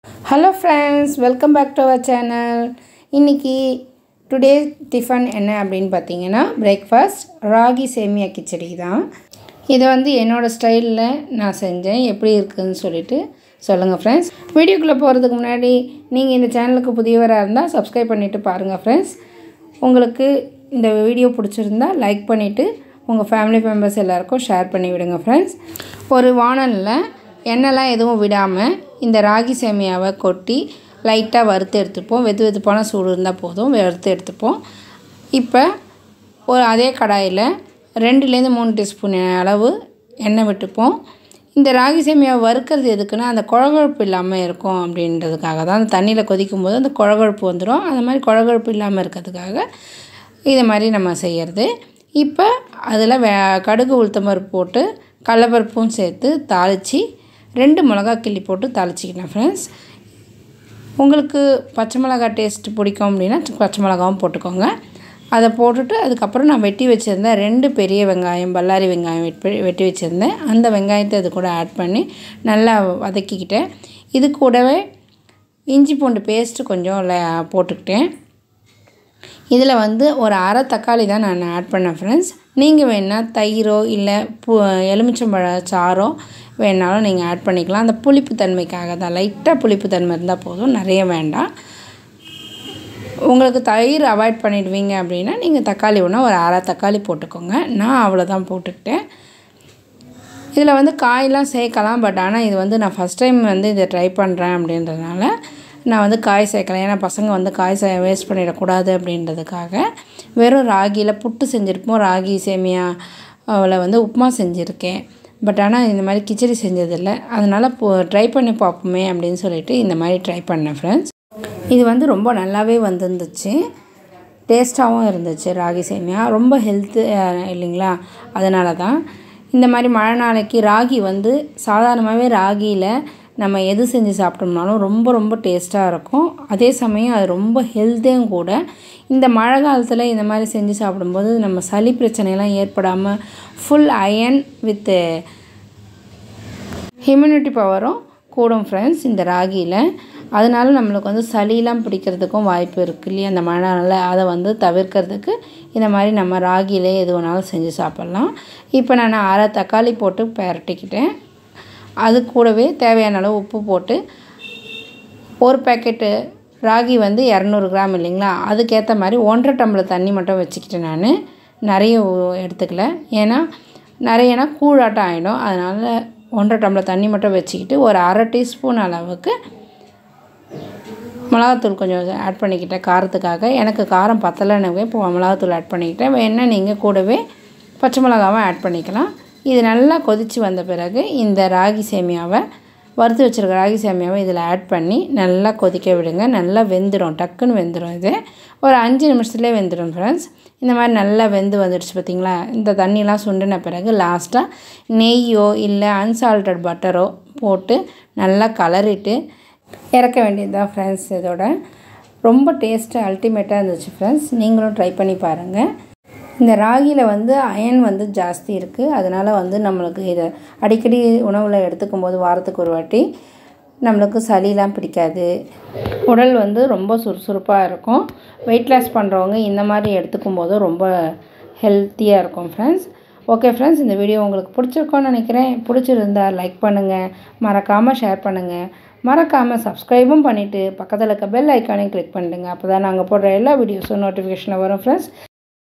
Hello friends, welcome back to our channel. இன்னைக்கு today tiffin என்ன அப்படின்னு பார்த்தீங்கன்னா பிரேக்ஃபாஸ்ட் ராகி சேமியா கிச்சடி தான். இது வந்து என்னோடய ஸ்டைலில் நான் செஞ்சேன், எப்படி இருக்குதுன்னு சொல்லிட்டு சொல்லுங்கள் ஃப்ரெண்ட்ஸ். வீடியோக்குள்ளே போகிறதுக்கு முன்னாடி நீங்கள் இந்த சேனலுக்கு புதியவராக இருந்தால் சப்ஸ்கிரைப் பண்ணிவிட்டு பாருங்கள் ஃப்ரெண்ட்ஸ். உங்களுக்கு இந்த வீடியோ பிடிச்சிருந்தா லைக் பண்ணிவிட்டு உங்கள் ஃபேமிலி மெம்பர்ஸ் எல்லாருக்கும் ஷேர் பண்ணி விடுங்க ஃப்ரெண்ட்ஸ். ஒரு வானலில் எண்ணெய்லாம் எதுவும் விடாமல் இந்த ராகி சேமியாவை கொட்டி லைட்டாக வறுத்து எடுத்துப்போம். வெதுப்பான சூடு இருந்தால் போதும், வறுத்து எடுத்துப்போம். இப்போ அதே கடாயில் 2-3 டீஸ்பூன் அளவு எண்ணெய் விட்டுப்போம். இந்த ராகி சேமியாவை வறுக்கிறது எதுக்குன்னா அந்த குழகுழப்பு இல்லாமல் இருக்கும் அப்படின்றதுக்காக தான். அந்த தண்ணியில் கொதிக்கும் போது அந்த குழகுழப்பு வந்துடும். அந்த மாதிரி குழகுழப்பு இல்லாமல் இருக்கிறதுக்காக இதை மாதிரி நம்ம செய்கிறது. இப்போ அதில் கடுகு உளுத்தம்பருப்பு போட்டு கடலைப்பருப்பும் சேர்த்து தாளித்து 2 மிளகா கிள்ளி போட்டு தாளிச்சிக்கலாம் ஃப்ரெண்ட்ஸ். உங்களுக்கு பச்சை மிளகா டேஸ்ட்டு பிடிக்கும் அப்படின்னா பச்சை மிளகாவும் போட்டுக்கோங்க. அதை போட்டுட்டு அதுக்கப்புறம் நான் வெட்டி வச்சுருந்தேன் 2 பெரிய வெங்காயம், பல்லாரி வெங்காயம் வெட்டி வச்சுருந்தேன். அந்த வெங்காயத்தை அது கூட ஆட் பண்ணி நல்லா வதக்கிக்கிட்டேன். இது கூடவே இஞ்சி பூண்டு பேஸ்ட்டு கொஞ்சம் போட்டுக்கிட்டேன். இதில் வந்து ஒரு அரை தக்காளி தான் நான் ஆட் பண்ணேன் ஃப்ரெண்ட்ஸ். நீங்கள் வேணால் தயிரோ இல்லை எலுமிச்சம்பழ சாரோ வேணாலும் நீங்கள் ஆட் பண்ணிக்கலாம். அந்த புளிப்பு தன்மைக்காக தான், லைட்டாக புளிப்பு தன்மை இருந்தால் போதும், நிறைய வேண்டாம். உங்களுக்கு தயிர் அவாய்ட் பண்ணிடுவீங்க அப்படின்னா நீங்கள் தக்காளி ஒன்றா ஒரு அரை தக்காளி போட்டுக்கோங்க. நான் அவ்வளோதான் போட்டுக்கிட்டேன். இதில் வந்து காயெலாம் சேர்க்கலாம், பட் ஆனால் இது வந்து நான் ஃபஸ்ட் டைம் வந்து இதை ட்ரை பண்ணுறேன் அப்படின்றதுனால நான் வந்து காய் சேர்க்கலாம். ஏன்னா பசங்க வந்து காய் வேஸ்ட் பண்ணிடக்கூடாது அப்படின்றதுக்காக வெறும் ராகியில் புட்டு செஞ்சுருப்போம். ராகி சேமியாவில் வந்து உப்புமா செஞ்சுருக்கேன், பட் ஆனால் இந்த மாதிரி கிச்சடி செஞ்சதில்லை. அதனால் ட்ரை பண்ணி பார்ப்போமே அப்படின்னு சொல்லிட்டு இந்த மாதிரி ட்ரை பண்ணேன் ஃப்ரெண்ட்ஸ். இது வந்து ரொம்ப நல்லாவே வந்துருந்துச்சு, டேஸ்ட்டாகவும் இருந்துச்சு. ராகி சேமியா ரொம்ப ஹெல்த்து இல்லைங்களா, அதனால தான். இந்த மாதிரி மழை நாளைக்கு ராகி வந்து சாதாரணமாகவே ராகியில் நம்ம எது செஞ்சு சாப்பிட்டோம்னாலும் ரொம்ப ரொம்ப டேஸ்ட்டாக இருக்கும். அதே சமயம் அது ரொம்ப ஹெல்த்தியும் கூட. இந்த மழை காலத்தில் இந்த மாதிரி செஞ்சு சாப்பிடும்போது நம்ம சளி பிரச்சனைலாம் ஏற்படாமல் ஃபுல் அயன் வித் இம்யூனிட்டி பவரும் கூடும் ஃப்ரெண்ட்ஸ் இந்த ராகியில். அதனால நம்மளுக்கு வந்து சளியெலாம் பிடிக்கிறதுக்கும் வாய்ப்பு இருக்குது இல்லையா அந்த மழை நாளில். அதை வந்து தவிர்க்கிறதுக்கு இந்த மாதிரி நம்ம ராகியிலே எது வேணாலும் செஞ்சு சாப்பிட்லாம். இப்போ நான் அரை தக்காளி போட்டு பெரட்டிக்கிட்டேன். அது கூடவே தேவையான அளவு உப்பு போட்டு ஒரு பேக்கெட்டு ராகி வந்து 200 கிராம் இல்லைங்களா, அதுக்கேற்ற மாதிரி 1.5 டம்ளர் தண்ணி மட்டும் வச்சுக்கிட்டேன். நான் நிறைய எடுத்துக்கல, ஏன்னா நிறையனா கூழாட்டம் ஆகிடும். அதனால் 1.5 டம்ளர் தண்ணி மட்டும் வச்சுக்கிட்டு ஒரு அரை டீஸ்பூன் அளவுக்கு மிளகாத்தூள் கொஞ்சம் ஆட் பண்ணிக்கிட்டேன் காரத்துக்காக. எனக்கு காரம் பத்தலைன்னு இப்போ மிளகாத்தூள் ஆட் பண்ணிக்கிட்டேன். வேணால் நீங்கள் கூடவே பச்சை மிளகாவும் ஆட் பண்ணிக்கலாம். இது நல்லா கொதித்து வந்த பிறகு இந்த ராகி சேமியாவை, வறுத்து வச்சுருக்க ராகி சேமியாவை இதில் ஆட் பண்ணி நல்லா கொதிக்க விடுங்க. நல்லா வெந்துடும், டக்குன்னு வெந்துடும். இது ஒரு 5 நிமிஷத்துலேயே வெந்துடும் ஃப்ரெண்ட்ஸ். இந்த மாதிரி நல்லா வெந்து வந்துடுச்சு பார்த்திங்களா. இந்த தண்ணியெலாம் சுண்டின பிறகு லாஸ்ட்டாக நெய்யோ இல்லை அன்சால்டட் பட்டரோ போட்டு நல்லா கலரிட்டு இறக்க வேண்டியது தான் ஃப்ரெண்ட்ஸ். இதோட ரொம்ப டேஸ்ட்டு அல்டிமேட்டாக இருந்துச்சு ஃப்ரெண்ட்ஸ். நீங்களும் ட்ரை பண்ணி பாருங்கள். இந்த ராகியில் வந்து அயன் வந்து ஜாஸ்தி இருக்குது. அதனால் வந்து நம்மளுக்கு இதை அடிக்கடி உணவில் எடுத்துக்கும் போது வாரத்துக்கு ஒரு வாட்டி நம்மளுக்கு சளியெலாம் பிடிக்காது. உடல் வந்து ரொம்ப சுறுசுறுப்பாக இருக்கும். வெயிட் லாஸ் பண்ணுறவங்க இந்த மாதிரி எடுத்துக்கும் போது ரொம்ப ஹெல்த்தியாக இருக்கும் ஃப்ரெண்ட்ஸ். ஓகே ஃப்ரெண்ட்ஸ், இந்த வீடியோ உங்களுக்கு பிடிச்சிருக்கோன்னு நினைக்கிறேன். பிடிச்சிருந்தால் லைக் பண்ணுங்கள், மறக்காமல் ஷேர் பண்ணுங்கள், மறக்காமல் சப்ஸ்கிரைபும் பண்ணிவிட்டு பக்கத்தில் இருக்க பெல் ஐக்கானையும் கிளிக் பண்ணிடுங்க. அப்போ தான் நாங்கள் போடுற எல்லா வீடியோஸும் நோட்டிஃபிகேஷனில் வரும் ஃப்ரெண்ட்ஸ்.